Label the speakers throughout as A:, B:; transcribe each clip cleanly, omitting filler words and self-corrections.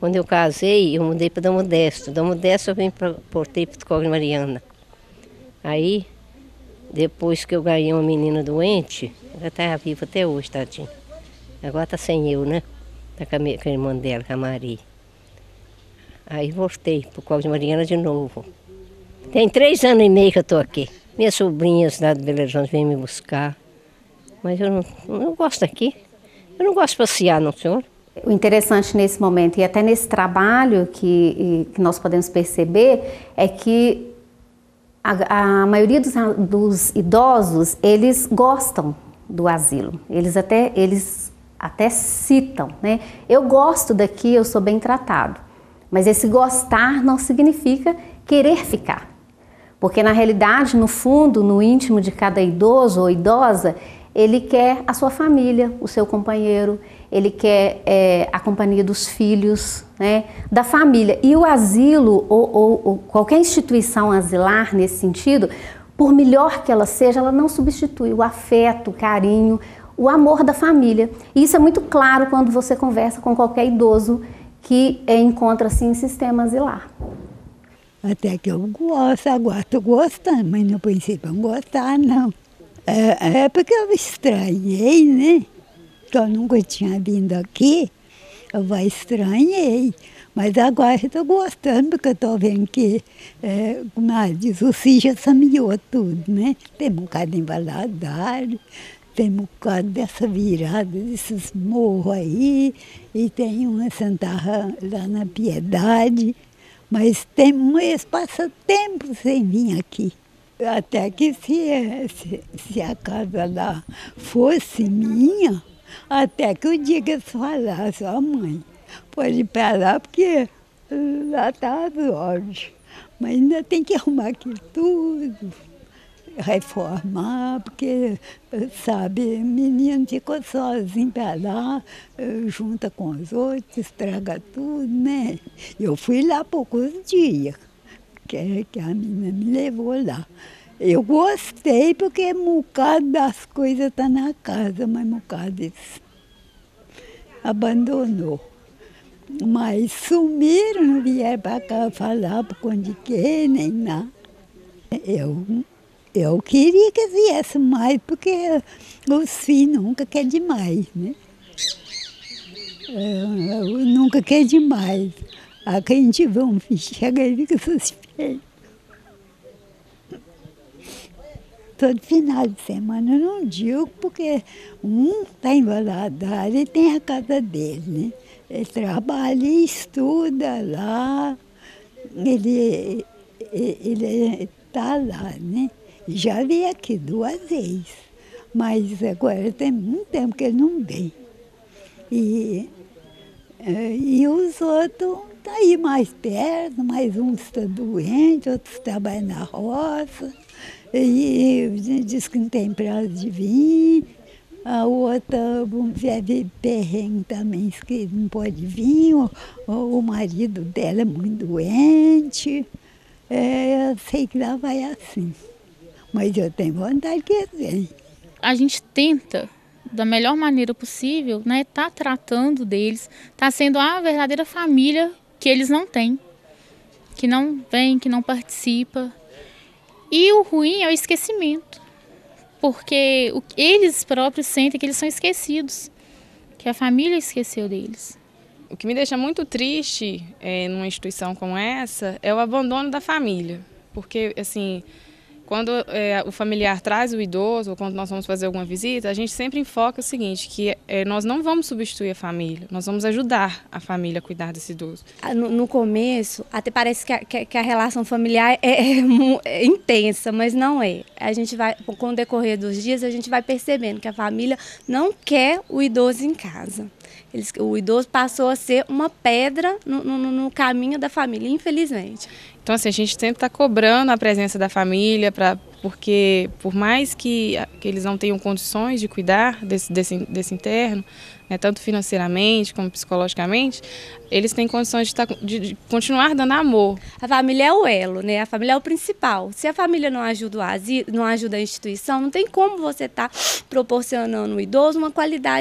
A: Quando eu casei, eu mudei para Dom Modesto. Dom Modesto eu portei para o Cosme Mariana. Aí, depois que eu ganhei uma menina doente, ela está viva até hoje, tadinha. Agora está sem eu, né? Está com a irmã dela, com a Maria. Aí voltei para o Cosme Mariana de novo. Tem 3 anos e meio que eu estou aqui. Minhas sobrinhas lá do Belo Horizonte vêm me buscar. Mas eu não gosto daqui. Eu não gosto de passear, não, senhor.
B: O interessante nesse momento e até nesse trabalho que nós podemos perceber é que a maioria dos idosos, eles gostam do asilo. Eles até citam, né? Eu gosto daqui, eu sou bem tratado. Mas esse gostar não significa querer ficar. Porque na realidade, no fundo, no íntimo de cada idoso ou idosa, ele quer a sua família, o seu companheiro, ele quer a companhia dos filhos, né, da família. E o asilo ou qualquer instituição asilar nesse sentido, por melhor que ela seja, ela não substitui o afeto, o carinho, o amor da família. E isso é muito claro quando você conversa com qualquer idoso que encontra-se em sistema asilar.
C: Até que eu gosto, agora estou gostando, mas no princípio eu não gostava, não. É porque eu estranhei, né? Que eu nunca tinha vindo aqui, eu estranhei. Mas agora eu estou gostando, porque eu estou vendo que, como ela diz, o Cis já sameou tudo, né? Tem um bocado de Valadares, tem um bocado dessa virada, desses morros aí, e tem uma Santarra lá na Piedade. Mas tem eles passam tempo sem vir aqui. Até que se a casa lá fosse minha, até que o dia que eles falassem, ó mãe, pode ir para lá porque lá está as lojas. Mas ainda tem que arrumar aqui tudo, reformar, porque, sabe, menino ficou sozinho para lá, junta com os outros, estraga tudo, né? Eu fui lá há poucos dias, que a menina me levou lá. Eu gostei porque um bocado das coisas estão na casa, mas um bocado eles abandonou. Mas sumiram, não vieram para cá falar por conta de quê, nem nada. Eu queria que viesse mais, porque os filhos nunca querem demais, né? Eu nunca quer demais. A quem tiver um filho, chega e fica suspeito. Todo final de semana eu não digo, porque um está em Valadares e tem a casa dele, né? Ele trabalha e estuda lá, ele está lá, né? Já veio aqui 2 vezes, mas agora tem muito tempo que ele não vem. E os outros estão aí mais perto, mas uns estão doentes, outros trabalham na roça, e diz que não tem prazo de vir. A outra vive perrengue também, que não pode vir, o marido dela é muito doente. Eu sei que lá vai assim. Mas eu tenho vontade que venha.
D: A gente tenta, da melhor maneira possível, né, tá tratando deles, tá sendo a verdadeira família que eles não têm, que não vem, que não participa. E o ruim é o esquecimento, porque eles próprios sentem que eles são esquecidos, que a família esqueceu deles.
E: O que me deixa muito triste numa instituição como essa é o abandono da família, porque assim, quando o familiar traz o idoso, ou quando nós vamos fazer alguma visita, a gente sempre enfoca o seguinte, que nós não vamos substituir a família, nós vamos ajudar a família a cuidar desse idoso.
F: No começo, até parece que a relação familiar é intensa, mas não é. A gente vai, com o decorrer dos dias, a gente vai percebendo que a família não quer o idoso em casa. O idoso passou a ser uma pedra no caminho da família, infelizmente.
E: Então, assim, a gente sempre está cobrando a presença da família, porque por mais que eles não tenham condições de cuidar desse interno, né, tanto financeiramente como psicologicamente, eles têm condições de continuar dando amor.
F: A família é o elo, né? A família é o principal. Se a família não ajuda o asilo, não ajuda a instituição, não tem como você estar proporcionando ao idoso uma qualidade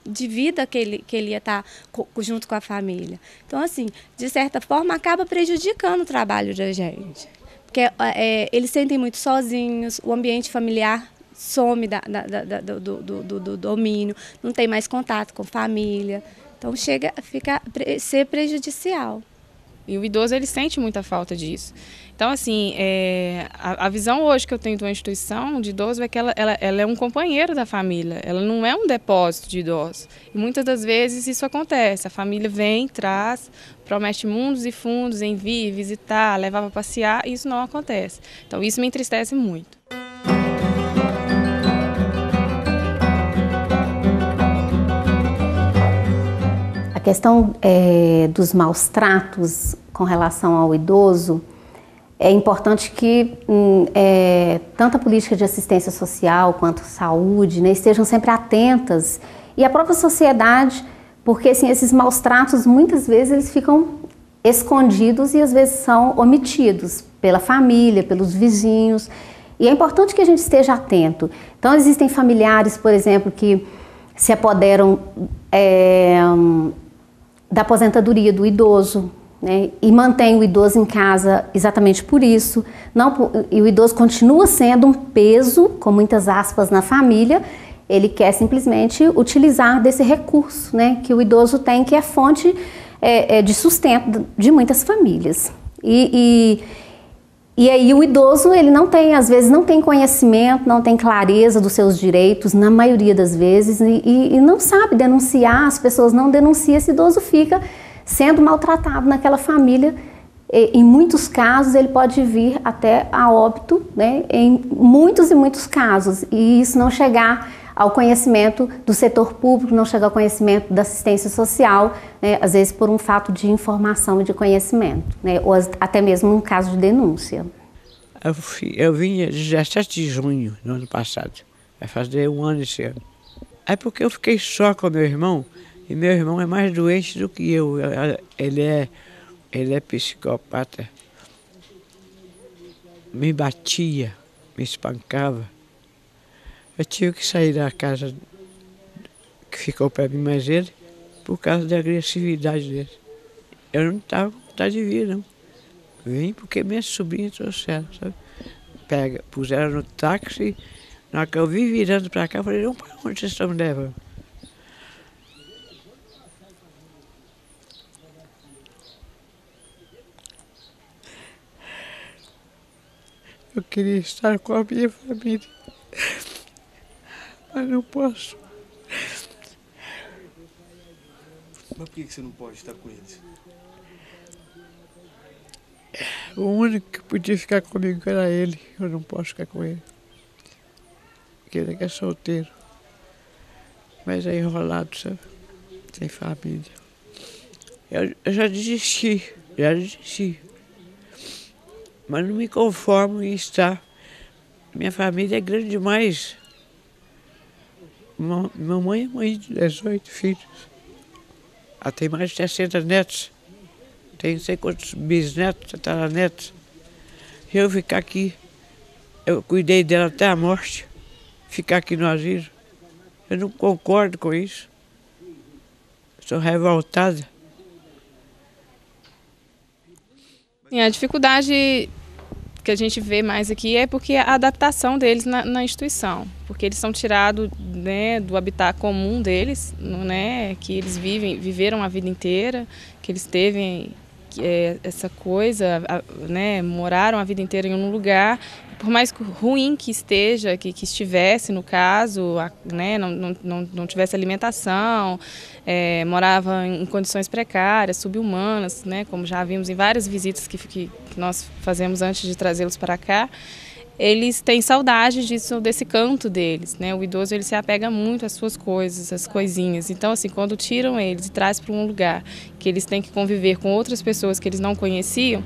F: de vida que ele ia estar junto com a família. Então, assim, de certa forma, acaba prejudicando o trabalho da gente. Porque eles sentem muito sozinhos, o ambiente familiar some do domínio, não tem mais contato com família. Então, fica a ser prejudicial.
E: E o idoso, ele sente muita falta disso. Então, assim, a visão hoje que eu tenho de uma instituição de idoso é que ela é um companheiro da família, ela não é um depósito de idosos. E muitas das vezes isso acontece, a família vem, traz, promete mundos e fundos em vir, visitar, levar para passear, e isso não acontece. Então, isso me entristece muito.
B: A questão dos maus tratos com relação ao idoso, é importante que tanto a política de assistência social quanto a saúde, né, estejam sempre atentas, e a própria sociedade, porque assim, esses maus tratos muitas vezes eles ficam escondidos e às vezes são omitidos pela família, pelos vizinhos, e é importante que a gente esteja atento. Então existem familiares, por exemplo, que se apoderam da aposentadoria do idoso, né, e mantém o idoso em casa exatamente por isso. E o idoso continua sendo um peso, com muitas aspas, na família. Ele quer simplesmente utilizar desse recurso, né, que o idoso tem, que é fonte de sustento de muitas famílias. E aí o idoso, ele não tem, às vezes, não tem conhecimento, não tem clareza dos seus direitos, na maioria das vezes, e não sabe denunciar, as pessoas não denunciam, esse idoso fica sendo maltratado naquela família. Em muitos casos, ele pode vir até a óbito, né, em muitos e muitos casos, e isso não chegar ao conhecimento do setor público, não chegar ao conhecimento da assistência social, né, às vezes por um fato de informação e de conhecimento, né, ou até mesmo num caso de denúncia.
G: Eu vim 17 de junho do ano passado, vai fazer um ano esse ano. É porque eu fiquei só com meu irmão, e meu irmão é mais doente do que eu. Ele é psicopata. Me batia, me espancava. Eu tive que sair da casa que ficou para mim mais ele, por causa da agressividade dele. Eu não estava com vontade de vir, não. Vim porque minha sobrinha trouxeram, sabe? Puseram no táxi, na hora que eu vim virando para cá, eu falei, não, para onde vocês estão me levando? Eu queria estar com a minha família, mas não posso.
H: Mas por que você não pode estar com eles?
G: O único que podia ficar comigo era ele, eu não posso ficar com ele. Porque ele é solteiro, mas é enrolado, sabe? Sem família. Eu já desisti. Mas não me conformo em estar. Minha família é grande demais. Mamãe é mãe de 18 filhos. Ela tem mais de 60 netos. Tem não sei quantos bisnetos, tataranetos. Se eu ficar aqui, eu cuidei dela até a morte, ficar aqui no asilo. Eu não concordo com isso. Sou revoltada.
E: E a dificuldade que a gente vê mais aqui é porque a adaptação deles na instituição, porque eles são tirados, né, do habitat comum deles, né, que eles viveram a vida inteira, que eles teve essa coisa, né, moraram a vida inteira em um lugar, por mais ruim que esteja, que estivesse no caso, né, não tivesse alimentação, morava em condições precárias, subhumanas, né, como já vimos em várias visitas que nós fazemos antes de trazê-los para cá. Eles têm saudade desse canto deles, né? O idoso, ele se apega muito às suas coisas, às coisinhas. Então, assim, quando tiram eles e trazem para um lugar que eles têm que conviver com outras pessoas que eles não conheciam,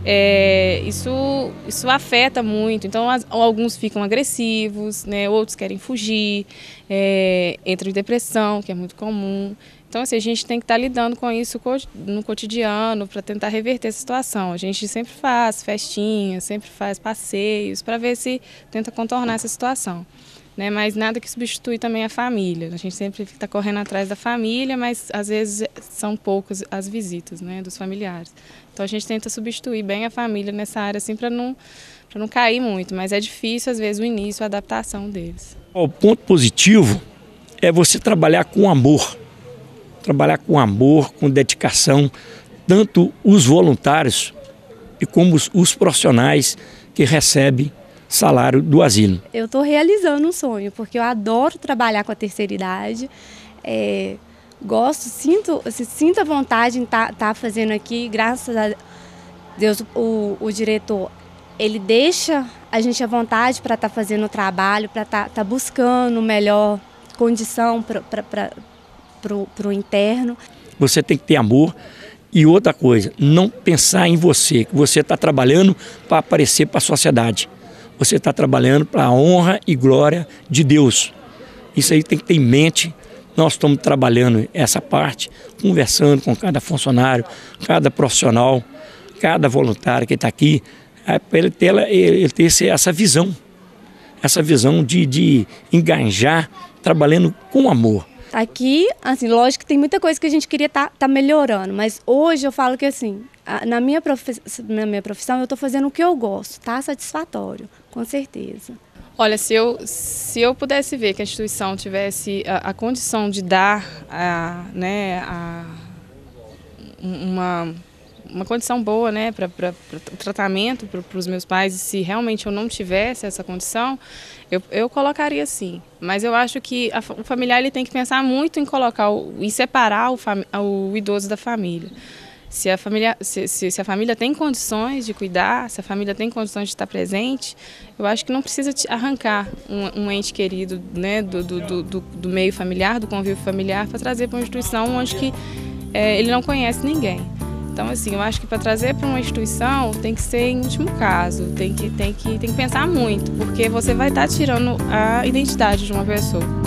E: isso afeta muito. Então, alguns ficam agressivos, né? Outros querem fugir, entram em depressão, que é muito comum. Então, assim, a gente tem que estar lidando com isso no cotidiano para tentar reverter essa situação. A gente sempre faz festinhas, sempre faz passeios para ver se tenta contornar essa situação. né? Mas nada que substitui também a família. A gente sempre está correndo atrás da família, mas às vezes são poucas as visitas, né, dos familiares. Então a gente tenta substituir bem a família nessa área assim para não cair muito, mas é difícil às vezes o início, a adaptação deles.
I: O ponto positivo é você trabalhar com amor. Trabalhar com amor, com dedicação, tanto os voluntários e como os profissionais que recebem salário do asilo.
F: Eu estou realizando um sonho, porque eu adoro trabalhar com a terceira idade, gosto, sinto a vontade em estar fazendo aqui, graças a Deus o diretor, ele deixa a gente à vontade para estar fazendo o trabalho, para estar buscando melhor condição para o interno.
I: Você tem que ter amor e outra coisa, não pensar em você, que você está trabalhando para aparecer para a sociedade. Você está trabalhando para a honra e glória de Deus. Isso aí tem que ter em mente. Nós estamos trabalhando essa parte, conversando com cada funcionário, cada profissional, cada voluntário que está aqui, para ele ter essa visão de engajar, trabalhando com amor.
F: Aqui, assim, lógico que tem muita coisa que a gente queria tá melhorando, mas hoje eu falo que assim, na minha profissão eu estou fazendo o que eu gosto, tá satisfatório, com certeza.
E: Olha, se eu pudesse ver que a instituição tivesse a condição de dar uma condição boa, né, para tratamento para os meus pais, e se realmente eu não tivesse essa condição, eu colocaria sim. Mas eu acho que o familiar ele tem que pensar muito em colocar e separar o idoso da família. Se a família tem condições de cuidar, se a família tem condições de estar presente, eu acho que não precisa arrancar um ente querido, né, do meio familiar, do convívio familiar, para trazer para uma instituição onde que, ele não conhece ninguém. Então, assim, eu acho que para trazer para uma instituição tem que ser em último caso, tem que pensar muito, porque você vai estar tirando a identidade de uma pessoa.